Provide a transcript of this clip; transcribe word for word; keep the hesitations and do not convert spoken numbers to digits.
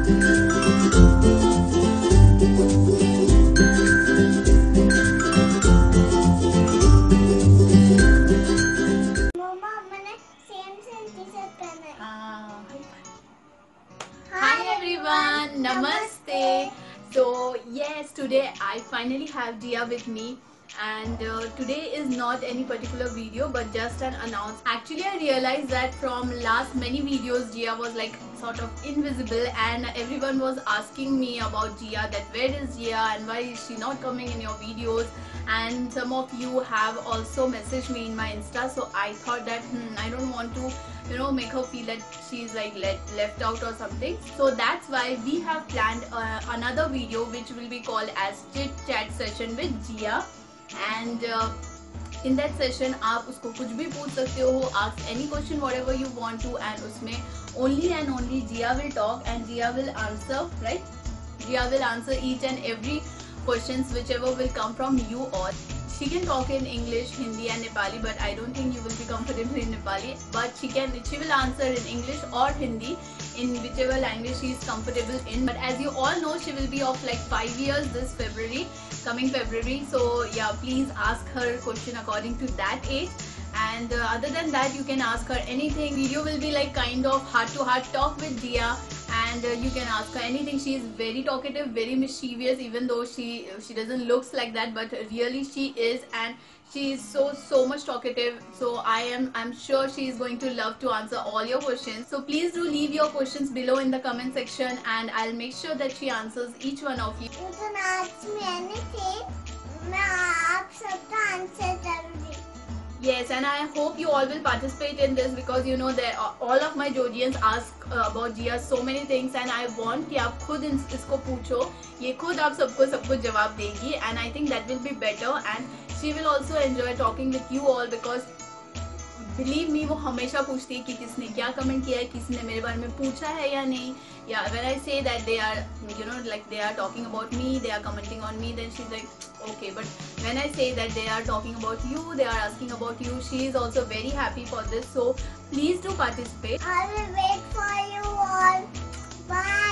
Namaste. So yes, today I finally have Dia with me, and uh, today is not any particular video but just an announce. Actually, I realized that from last many videos Dia was like sort of invisible, and everyone was asking me about Dia, that where is Dia and why is she not coming in your videos. And some of you have also messaged me in my Insta, so I thought that hmm, I don't want to you know make her feel that she's like let, left out or something. So that's why we have planned uh, another video which will be called as chit chat session with Dia. And uh, in that session आप उसको कुछ भी पूछ सकते हो, ask any question whatever you want to, and उसमें only and only Dia will talk and Dia will answer, right? Dia will answer each and every questions whichever will come from you all. She can talk in English, Hindi and Nepali, but I don't think you will be comfortable in Nepali. But she can, she will answer in English or Hindi, in whichever language she is comfortable in. But as you all know, she will be of like five years this February, coming February. So yeah, please ask her question according to that age. And uh, other than that, you can ask her anything. Video will be like kind of heart to heart talk with Dia, and uh, you can ask her anything. She is very talkative, very mischievous, even though she she doesn't looks like that, but really she is, and she is so so much talkative. So I am I'm sure she is going to love to answer all your questions. So please do leave your questions below in the comment section, and I'll make sure that she answers each one of you. You can ask me anything. मैं आप सबका answer करूँगी. Yes, and I hope you all will participate in this, because you know that all of my Georgians ask uh, about Dia so many things, and I want कि आप खुद इसको पूछो, ये खुद आप सबको सबको जवाब देगी, and I think that will be better, and she will also enjoy talking with you all, because believe me, वो हमेशा पूछती है कि किसने क्या कमेंट किया है, किसने मेरे बारे में पूछा है या नहीं. Yeah, when I say that they are, you know, like they are talking about me, they are commenting on me, then she's like, okay. But when I say that they are talking about you, they are asking about you, she is also very happy for this. So please do participate. I will wait for you all. Bye.